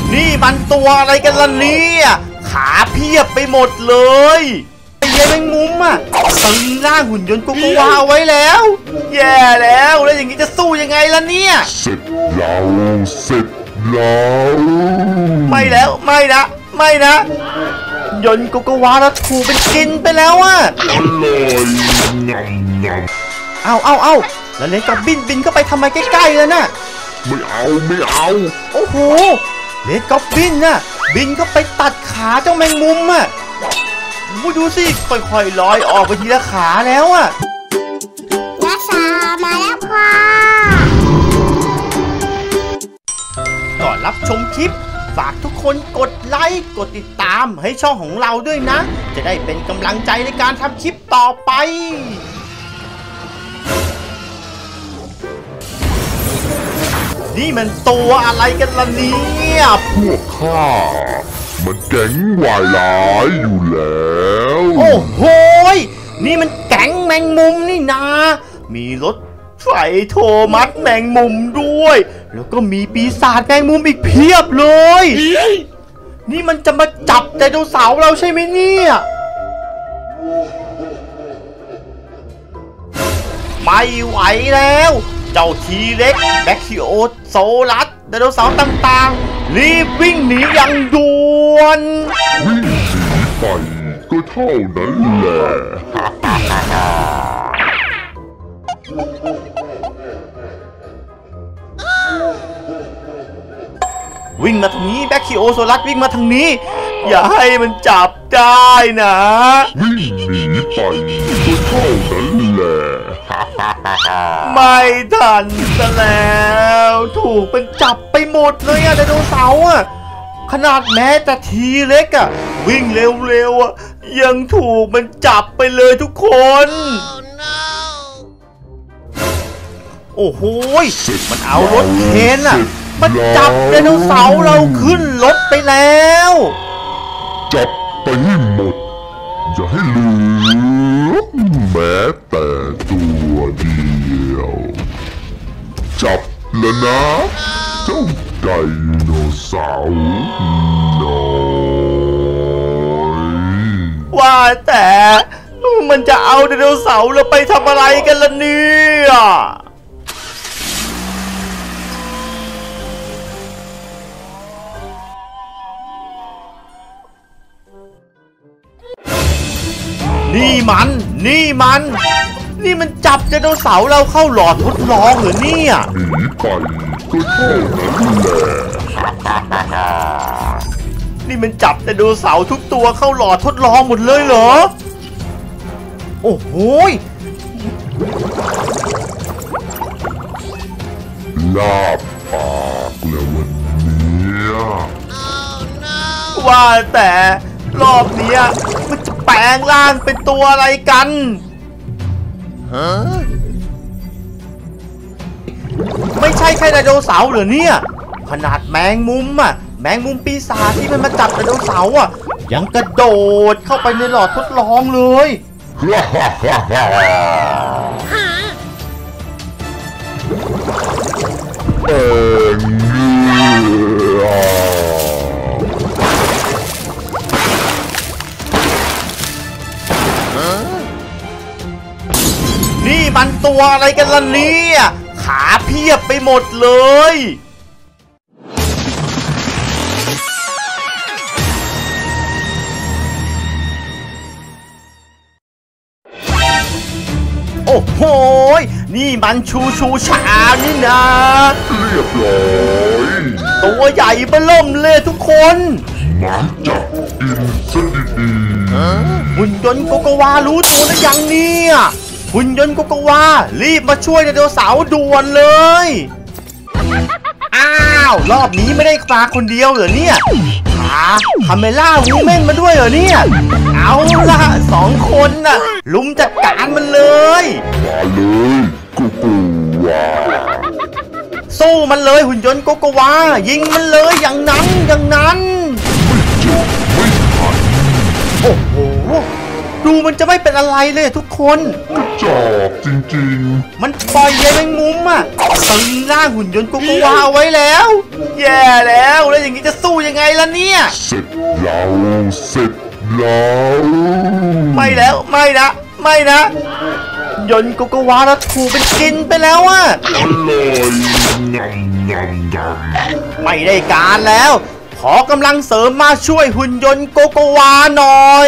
นี่มันตัวอะไรกันล่ะเนี่ยขาเพียบไปหมดเลยไอ้ยายแมงมุมอ่ะตึงร่างหุ่นยนต์โกโกวาไว้แล้วแย่แล้วอย่างนี้จะสู้ยังไงล่ะเนี่ยเสร็จแล้วไม่แล้วไม่นะยนต์โกโกวาเราถูกเป็นกินไปแล้วอ่ะอร่อยงำเอาแล้วเลนกับบินเข้าไปทำไมใกล้ๆแล้วน่ะไม่เอาโอ้โหเลนกับบินน่ะบินเข้าไปตัดขาเจ้าแมงมุมอ่ะดูสิค่อยๆลอยออกไปทีละขาแล้วอ่ะนักษามาแล้วค่ะก่อนรับชมคลิปฝากทุกคนกดไลค์กดติดตามให้ช่องของเราด้วยนะจะได้เป็นกำลังใจในการทำคลิปต่อไปนี่มันตัวอะไรกันล่ะเนี่ยพวกข้ามันแก๊งวายร้ายอยู่แล้วโอ้โหนี่มันแก๊งแมงมุมนี่นามีรถไฟโทมัสแมงมุมด้วยแล้วก็มีปีศาจแมงมุมอีกเพียบเลยนี่มันจะมาจับไดโนเสาร์เราใช่ไหมเนี่ยไม่ไหวแล้วเจ้าทีเล็กแบคทีโอโซลัสไดโนเสาร์ต่างๆรีบวิ่งหนีอย่างด่วนวิ่งหนีไปก็เท่านั้นแหละวิ่งมาทางนี้แบคทีโอโซลัสวิ่งมาทางนี้อย่าให้มันจับได้นะวิ่งหนีไปก็เท่านั้นแหละไม่ทันซะแล้วถูกเป็นจับไปหมดเลยอะไดโนเสาร์อะขนาดแม้แต่ทีเล็กอะวิ่งเร็วๆอะยังถูกมันจับไปเลยทุกคนโอ้โหมันเอารถเคนอะมันจับไดโนเสาร์เราขึ้นรถไปแล้วจับไปให้หมดอย่าให้เหลือแม้แต่ตัวเดียวจับแล้วนะเจ้าไดโนเสาร์น้อยว่าแต่มันจะเอาไดโนเสาร์เราไปทำอะไรกันล่ะเนี่ยนี่มันจับไดโนเสาร์เราเข้าหลอดทดลองเหรอเนี่ยหนีไปก็เท่านั้นแหละนี่มันจับไดโนเสาร์ทุกตัวเข้าหลอดทดลองหมดเลยเหรอโอ้โหลาบปากแล้ววันนี้ว่าแต่รอบนี้มันจะแปลงร่างเป็นตัวอะไรกันไม่ใช่แค่ไดโนเสาร์เหรอเนี่ยขนาดแมงมุมแมงมุมปีศาจที่มันมาจับไดโนเสาร์ยังกระโดดเข้าไปในหลอดทดลองเลยนี่มันตัวอะไรกันล่ะเนี่ยขาเพียบไปหมดเลยโอ้โหนี่มันชูชานี่นะเรียบร้อยตัวใหญ่เบ้อเริ่มเลยทุกคนมาจับกินซะดีๆหุ่นยนต์โกโกวารู้ตัวหรือยังเนี่ยหุ่นยนต์โกโกวารีบมาช่วยไดโนเสาร์ด่วนเลยอ้าวรอบนี้ไม่ได้ปลาคนเดียวเหรอเนี่ยคาเมล่าวูแมนมาด้วยเหรอเนี่ยเอาล่ะ2 คนน่ะลุมจัดการมันเลยมาเลยโกโกวาสู้มันเลยหุ่นยนต์โกโกวายิงมันเลยอย่างนั้นไม่ทันโอ้โหดูมันจะไม่เป็นอะไรเลยทุกคนจอบจริงๆมันปล่อยยายแมงมุมตึงร่างหุ่นยนต์โกโกวาไว้แล้วแย่แล้วอย่างนี้จะสู้ยังล่ะเนี่ยเสร็จแล้วไม่แล้วไม่นะไม่นะยนต์โกโกวาแล้วถูกเป็นกินไปแล้วอะอร่อยงำไม่ได้การแล้ว ขอกำลังเสริมมาช่วยหุ่นยนต์โกโกวาหน่อย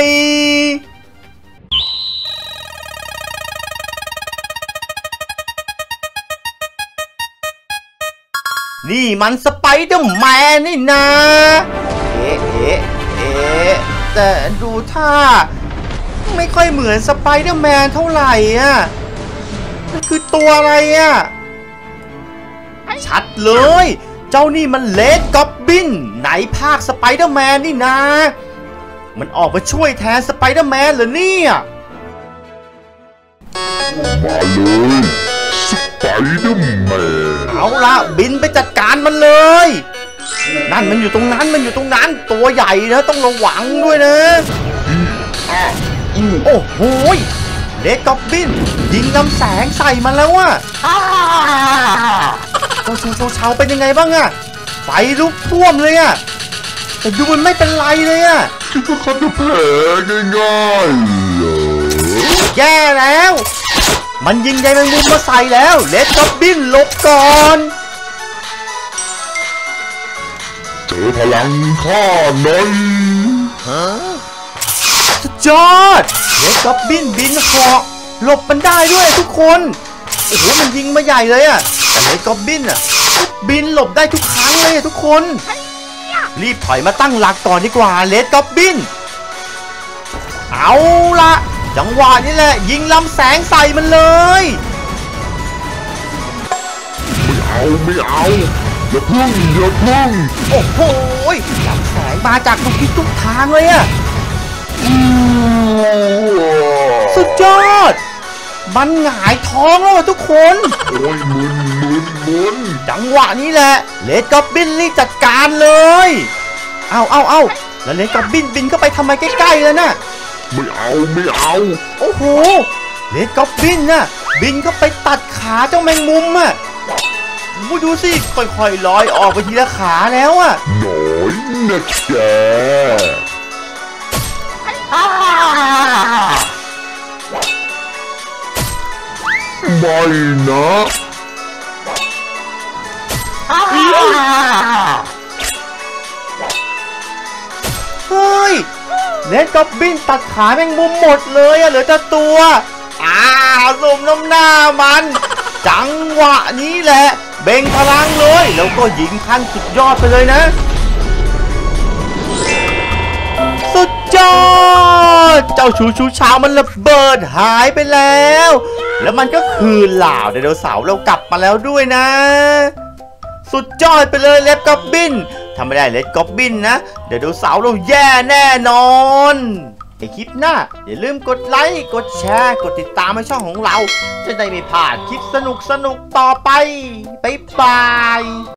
นี่มันสไปเดอร์แมนนี่นะเอ๊ะแต่ดูท่าไม่ค่อยเหมือนสไปเดอร์แมนเท่าไหร่อ่ะนั่นคือตัวอะไรอ่ะชัดเลย เจ้านี่มันเลดก็อบบินไหนภาคสไปเดอร์แมนนี่นะมันออกมาช่วยแทนสไปเดอร์แมนเหรอเนี่ยมาเลยสไปเดอร์แมนเอาละบินไปจัดการมันเลย นั่นมันอยู่ตรงนั้นตัวใหญ่นะต้องระวังด้วยนะโอ้โหเลดก็อบบินยิงน้ำแสงใส่มันแล้วอะเช้าเป็นยังไงบ้างอะไฟลุกท่วมเลยอะแต่ดูมันไม่เป็นไรเลยอะคิดว่าเขาจะแพ้ง่ายๆเหรอแย่แล้วมันยิงใยแมงมุมมาใส่แล้วเลดก็อบบินหลบก่อนเจอพลังข้าหน่อยสุดยอดเลดก็อบบินบินเหาะหลบมันได้ด้วยทุกคนโอ้โหมันยิงมาใหญ่เลยอะแต่เลดก็อบบินอะบินหลบได้ทุกครั้งเลยทุกคนรีบถอยมาตั้งหลักก่อนดีกว่าเลดก็อบบินเอาละจังหวะนี้แหละยิงลำแสงใส่มันเลยไม่เอาอย่าพึ่งโอ้โหลำแสงมาจากทุกทิศทุกทางเลยอะสุดยอดมันหงายท้องแล้วทุกคนโอ้ยมึนจังหวะนี้แหละเลดก็อบบินรีบจัดการเลย เอาแล้วเลดก็อบบินบินเข้าไปทำไมใกล้ๆแล้วน่ะไม่เอาโอ้โหเลดก็อบบินน่ะบินเข้าไปตัดขาเจ้าแมงมุมอ่ะดูสิค่อยๆลอยออกไปทีละขาแล้วอ่ะหน่อยนะแกไม่นะเฮ้ยเลดก็อบบินตัดขาแมงมุมหมดเลยอ่ะเหลือแต่ตัวสมน้ำหน้ามันจังหวะนี้แหละเบ่งพลังเลยแล้วก็ยิงขั้นสุดยอดไปเลยนะสุดยอดเจ้าชูชาวมันระเบิดหายไปแล้วแล้วมันก็คืนเหล่าไดโนเสาร์เรากลับมาแล้วด้วยนะสุดยอดไปเลยเลดก็อบบินถ้าไม่ได้เลดก็อบบินนะไดโนเสาร์เราแย่แน่นอนในคลิปหน้าอย่าลืมกดไลค์กดแชร์กดติดตามให้ช่องของเราจะได้ไม่พลาดคลิปสนุกต่อไปบ๊ายบาย